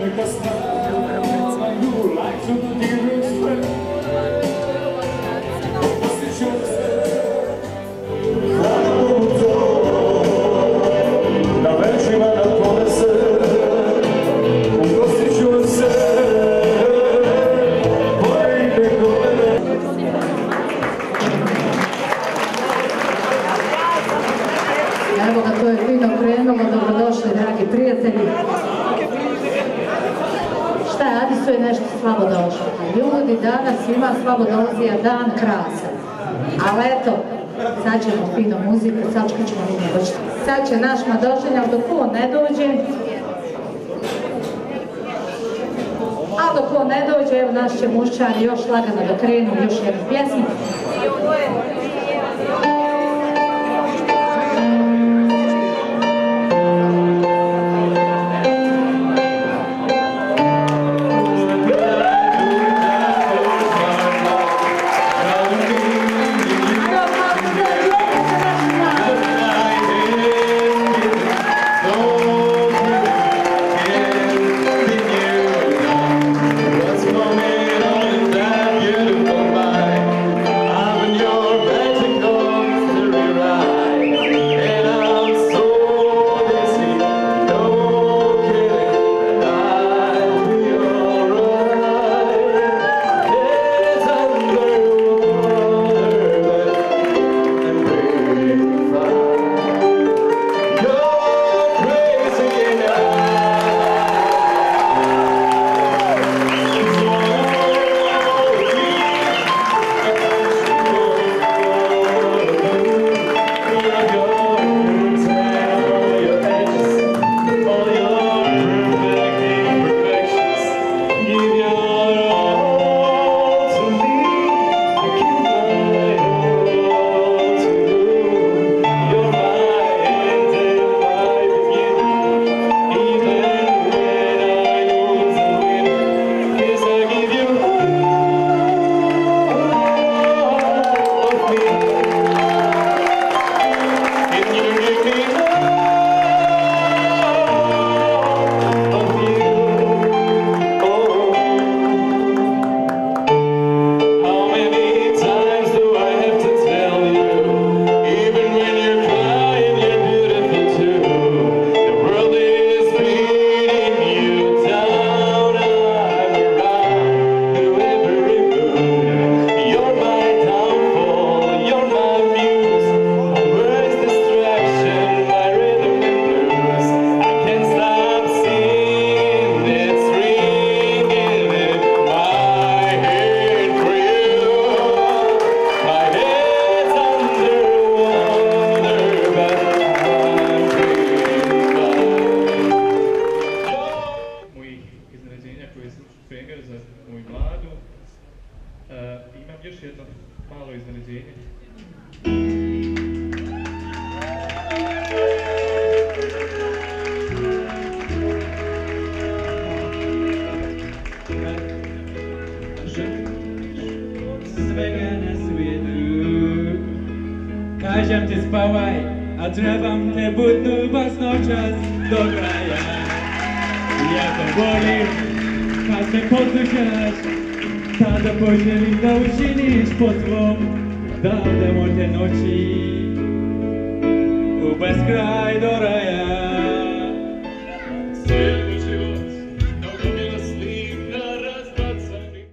Evo ga, to je fino krenulo, dobrodošli dragi prijatelji. Šta je, Adisu je nešto slabo došlo. Ljudi, danas ima Slavodolazija dan krasan. Ali eto, sad ćemo fino muziku, sačkat ćemo vidjeti. Sad će naš Madoženjak dok on ne dođe. A dok on ne dođe, evo naš će mušćani još lagano da krenu još jednu pjesmu. još jedno malo iznenađenje. Svega na svijetu, kažem ti spavaj, a trebam te budnu baš noćas do kraja. Ja te volim, kad me poslušaš, tada poželim da učiniš po svom, da odemo te noći u beskraj do raja.